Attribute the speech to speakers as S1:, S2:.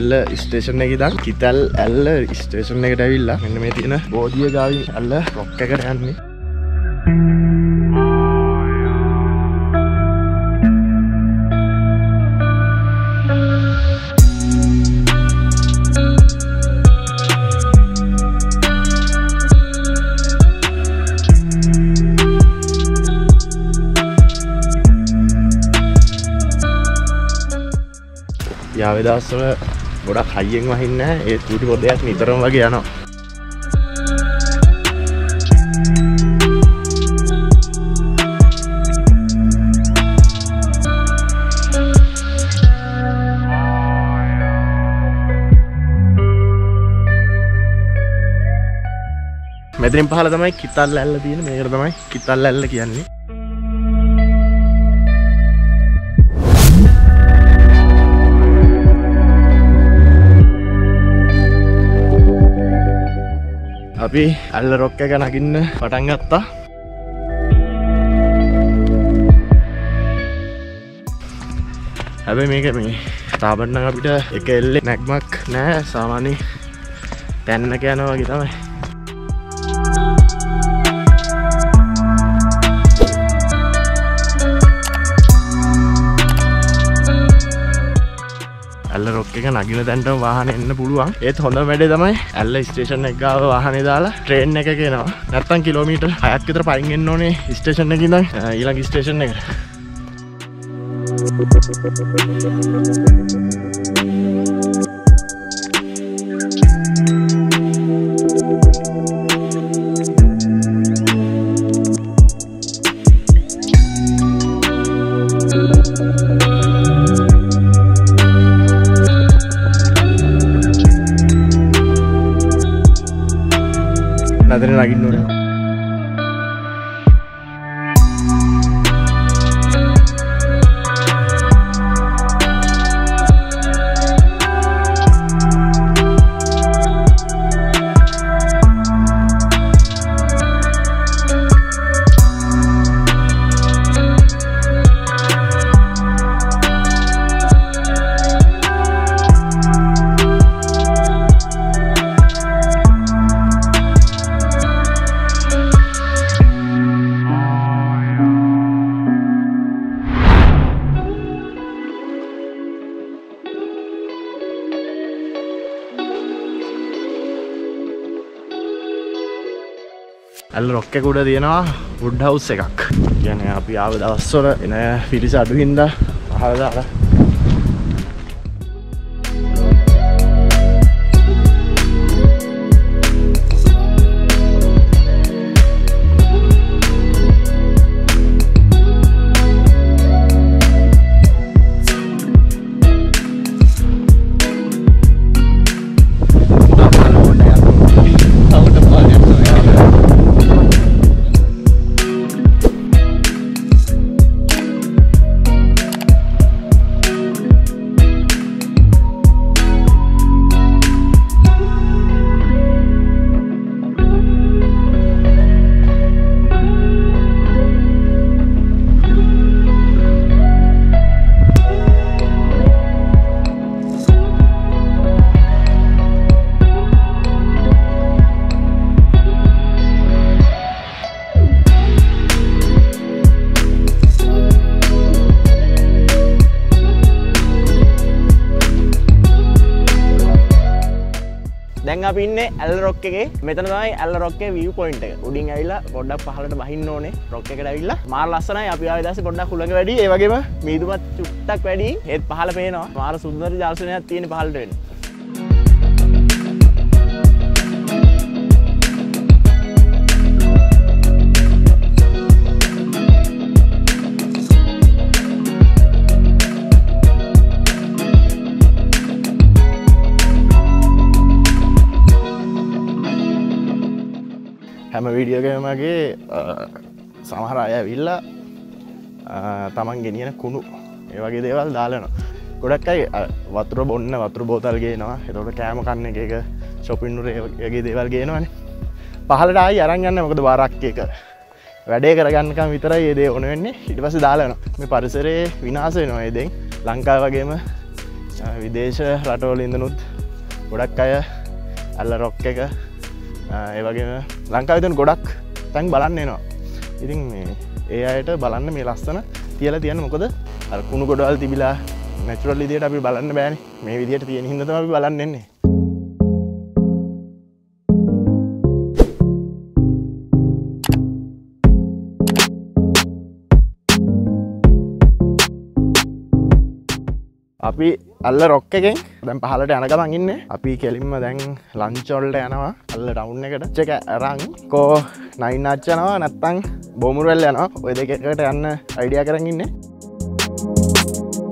S1: ඇල්ල station එකේ ඉඳන් kithalElla station එකට ඇවිල්ලා මෙන්න මේ තියෙන බෝධිය ගාවින් ඇල්ල රොක් එකට යන්නේ. යාවේ දවස්වල ගොඩක් හයියෙන් වහින්නේ නැහැ. ඒ කුටි පොඩයක් නිතරම වගේ යනවා. මෙතනින් පහළ තමයි kithalElla තියෙන්නේ. මේකට තමයි kithalElla කියන්නේ. අපි ඇල්ල රොක් එක නගින්න පටන් ගත්තා. හැබැයි මේක මේ තාබන් නම් අපිට එක එල්ලේ නැග්මක් නෑ. සාමාන්‍ය තැන්නක යනවා වගේ තමයි. ඇල්ල රොක් එක නගින තැනටම වාහනේ එන්න පුළුවන්. ඒත් හොඳම වැඩේ තමයි ඇල්ල ස්ටේෂන් එක ගාව වාහනේ දාලා ට්‍රේන් එකක එනවා. නැත්තම් කිලෝමීටර් 6ක් විතර පයින් එන්න ඕනේ ස්ටේෂන් එකේ ඉඳන් ඊළඟ ස්ටේෂන් එකට. Nadine nagin ඕනේ. ඇල්ල රොක් එක උඩ තියෙනවා වුඩ් හවුස් එකක්. කියන්නේ අපි ආව දවස්වල එන පිරිස අඩු හින්දා අහලා දාලා දැන් අපි ඉන්නේ ඇල්ල රොක් එකේ. මෙතන තමයි ඇල්ල රොක් එකේ view point එක. උඩින් ඇවිල්ලා පොඩ්ඩක් පහළට බහින්න ඕනේ රොක් එකට ඇවිල්ලා. මාර ලස්සනයි. අපි ආවේ දැස්සේ පොඩ්ඩක් හුළඟ වැඩි. ඒ වගේම මීදුමත් චුට්ටක් වැඩි. ඒත් පහළ පේනවා. මාර සුන්දර දර්ශනයක් තියෙන පහළට වෙන්නේ. හැම වීඩියෝ එකකම මගේ සමහර අය ඇවිල්ලා තමන් ගෙනියන කුණු ඒ වගේ දේවල් දාලා යනවා. ගොඩක් අය වතුර බොන්න වතුර බෝතල් ගේනවා. එතකොට කෑම කන්න එක shopping නුර ඒ වගේ දේවල් ගේනවනේ. පහළට ආයි අරන් යන්න මොකද බාරක් එක වැඩේ කරගන්නකම් විතරයි මේ දේ ඕන වෙන්නේ. ඊට පස්සේ දාලා යනවා. මේ පරිසරේ විනාශ වෙනවා මේ දෙයින්. ලංකාව වගේම විදේශ රටවල ඉඳනුත් ගොඩක් අය ඇල්ල රොක් එක ඒවගේම ලංකාවිතන් ගොඩක් තැන් බලන්න එනවා. ඉතින් ඒ අයට බලන්න මේ ලස්සන තියල තියන්න මොකද කුණු ගොඩවල් තිබිලා නැචුරල් විදියට අපි බලන්න බෑනේ. මේ විදියට තියෙන හින්දා තමයි අපි බලන්න එන්නේ. අපි අල්ල රොක් එකෙන් දැන් පහලට යන ගමන් ඉන්නේ. අපි කෙලින්ම දැන් ලන්ච් වලට යනවා අල්ල ටවුන් එකට. චෙක් අරන් කෝ නයින් ආච් යනවා නැත්නම් බොමුරුවැල් යනවා. ඔය දෙකකට යන්න අයිඩියා කරන් ඉන්නේ.